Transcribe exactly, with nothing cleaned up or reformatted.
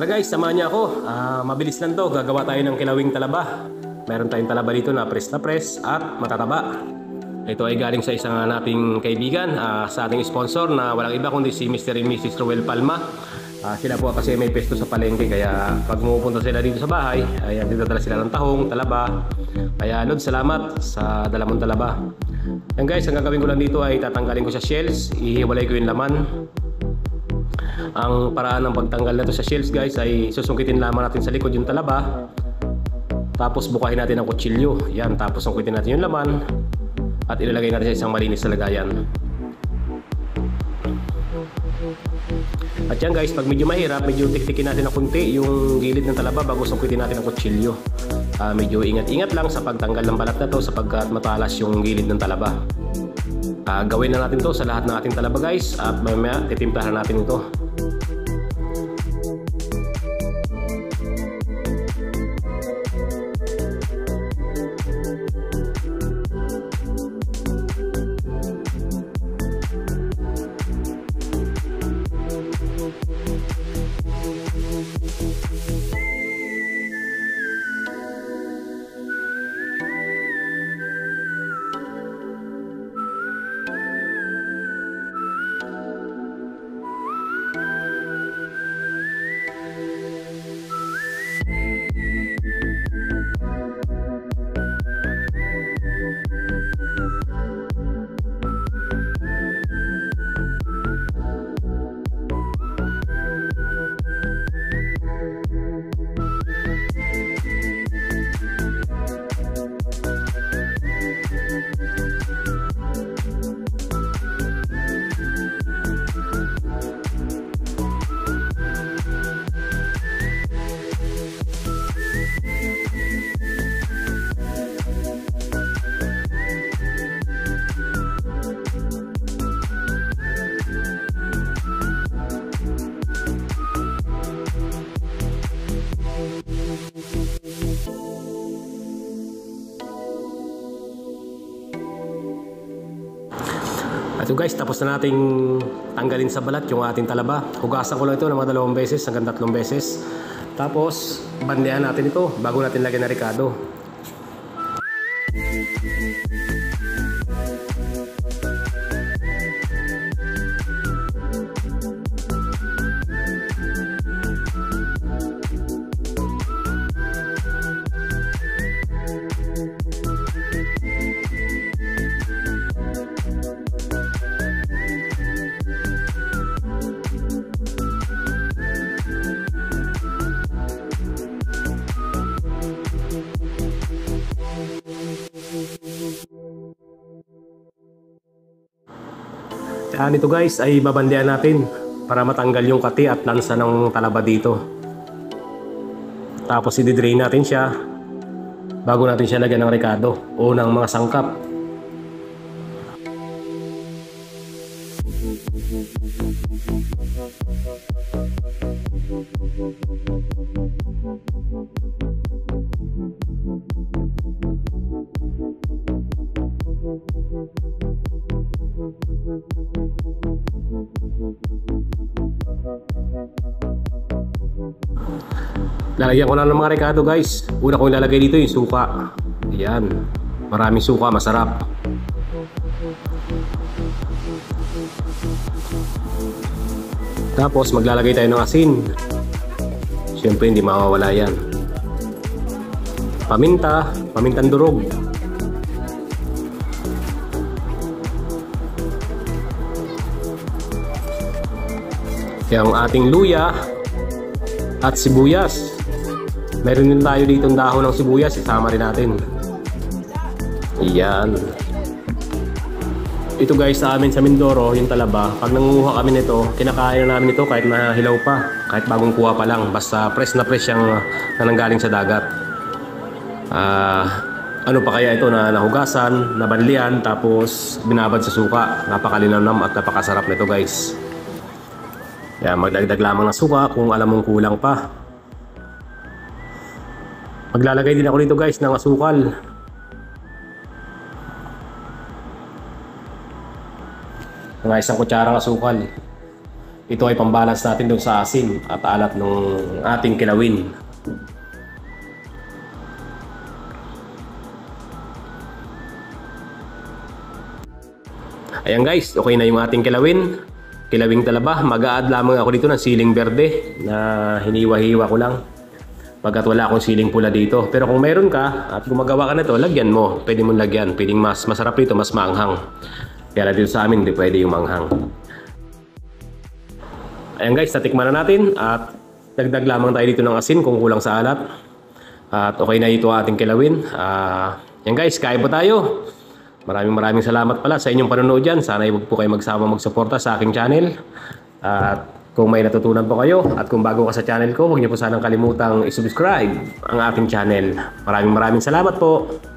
Tara guys, samahan niyo ako. Uh, mabilis lang to. Gagawa tayo ng kilawing talaba. Meron tayong talaba dito na press na press at matataba. Ito ay galing sa isang nating kaibigan, uh, sa ating sponsor na walang iba kundi si Mister and Missus Roel Palma. Uh, sila po kasi may pesto sa palengke, kaya pag pumupunta sila dito sa bahay, ay nagdadala sila ng tahong, talaba. Kaya Lord, salamat sa dala mong talaba. Yan guys, ang gagawin ko lang dito ay tatanggalin ko sa shells, ihiwalay ko yung laman. Ang paraan ng pagtanggal na to sa shells guys ay susungkitin lamang natin sa likod yung talaba, tapos bukahin natin ang kutsilyo. Yan, tapos sungkitin natin yung laman at ilalagay natin sa isang malinis na lagayan. At yan guys, pag medyo mahirap, medyo tiktikin natin ng kunti yung gilid ng talaba bago sungkitin natin ang kutsilyo. uh, Medyo ingat-ingat lang sa pagtanggal ng balat na to sapagkat matalas yung gilid ng talaba. uh, Gawin na natin to sa lahat ng ating talaba guys, at mamaya titimplahan natin ito. So guys, tapos na nating tanggalin sa balat yung ating talaba. Hugasan ko lang ito ng mga dalawang beses hanggang tatlong beses. Tapos bandehan natin ito bago natin lagyan ng rekado. Yan, ito guys ay babandehan natin para matanggal yung kati at lansa ng talaba dito. Tapos i-drain natin siya bago natin siya lagyan ng rekado o ng mga sangkap. Lalagyan ko na ng mga rekado guys. Una kong ilalagay dito yung suka. Ayan, maraming suka, masarap. Tapos maglalagay tayo ng asin. Siyempre hindi mawawala yan. Paminta, pamintang durog. Yung ating luya at sibuyas. Meron din tayo dito ng dahon ng sibuyas, isama rin natin. Iyan. Ito guys, sa amin sa Mindoro, yung talaba, pag nangunguha kami nito, kinakain na namin ito kahit nahilaw pa, kahit bagong kuha pa lang, basta fresh na fresh yung na nanggaling sa dagat. Uh, ano pa kaya ito na nahugasan, nabanlian, tapos binabad sa suka. Napakalinamnam at napakasarap nito guys. Yan, magdagdag lamang ng suka kung alam mong kulang pa. Maglalagay din ako dito guys ng asukal. Mga isang kutsarang asukal. Ito ay pambalance natin doon sa asim at alat ng ating kilawin. Ayan guys, okay na yung ating kilawin. Kilawing talaba. Mag-a-add lamang ako dito ng siling berde na hiniwa-hiwa ko lang. Pagkat wala akong siling pula dito. Pero kung meron ka at gumagawa ka na ito, lagyan mo. Pwede mong lagyan. Pwedeng mas masarap dito, mas maanghang. Kaya dito sa amin, hindi pwede yung maanghang. Ayan guys, natikman na natin. At dagdag lamang tayo dito ng asin kung kulang sa alat. At okay na ito ating kilawin. Uh, ayan guys, kain po tayo. Maraming maraming salamat pala sa inyong panonood dyan. Sana huwag po kayo magsama magsuporta sa aking channel. At kung may natutunan po kayo at kung bago ka sa channel ko, huwag niyo po sanang kalimutang i-subscribe ang aking channel. Maraming maraming salamat po.